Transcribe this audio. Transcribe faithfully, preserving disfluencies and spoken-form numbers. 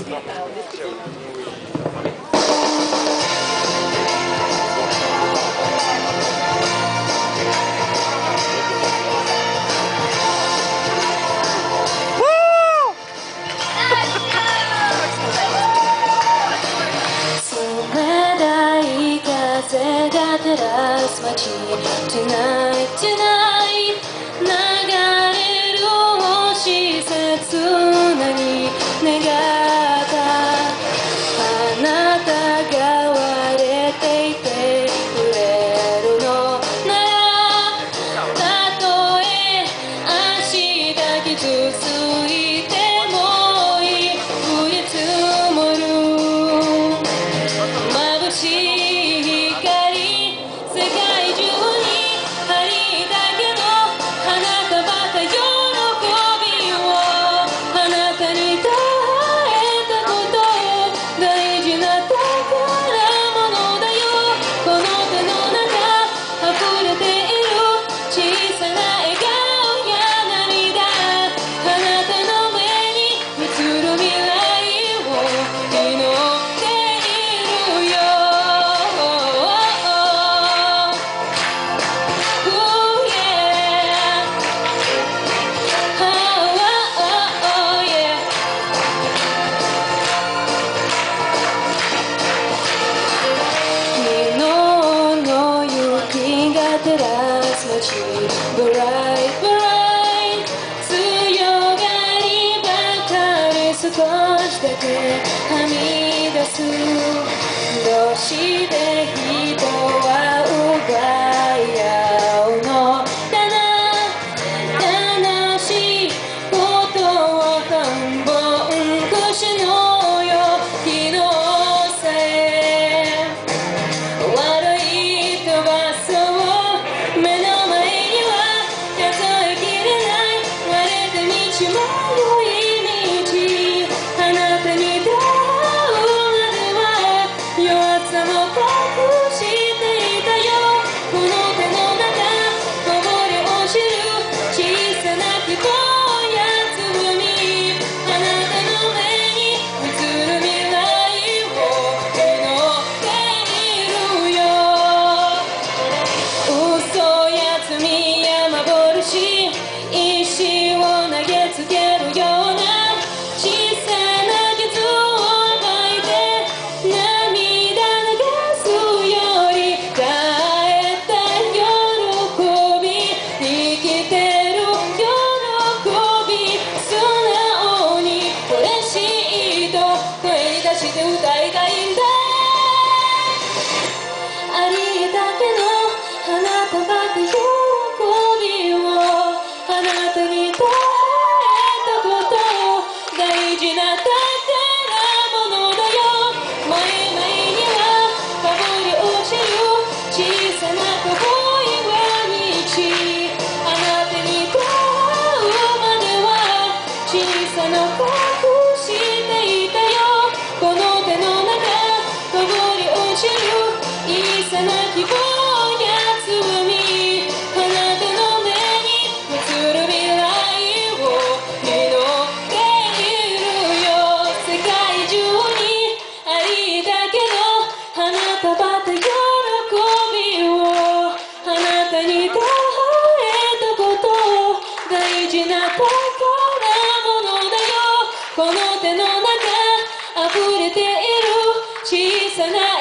風が照らす街 Tonight, tonight 流れる星切なに願ったあなたが割れていてくれるのならたとえ明日傷ついてもいい降り積もる眩しい照らす街 Bright, bright 強がりばかり少しだけはみ出すどうして人は奪い合うのかな悲しいことを半分こしのよ昨日さえ笑い飛ばそう目の前には数えきれない割れた道も良い道あなたに出会うまでは弱さも隠していたよこの手の中こぼれ落ちる小さな希望やつぶみあなたの目に映る未来を祈っているよ嘘や罪や幻石を投げつけるような小さな傷を抱いて涙流すより帰った喜び生きてる喜び素直に嬉しいと声に出して歌いたいんだありだけの花束で喜びをあなたに伝えたこと大事な宝物だよ前々にはかぶり落ちる小さな微笑み道あなたに出会うまでは小さな隠していたよこの手の中かぶり落ちる小さな希望やつぶみあなたの目に映る未来を祈っているよ世界中にありだけの花束と喜びをあなたに伝えたこと大事な宝物だよこの手の中溢れている小さな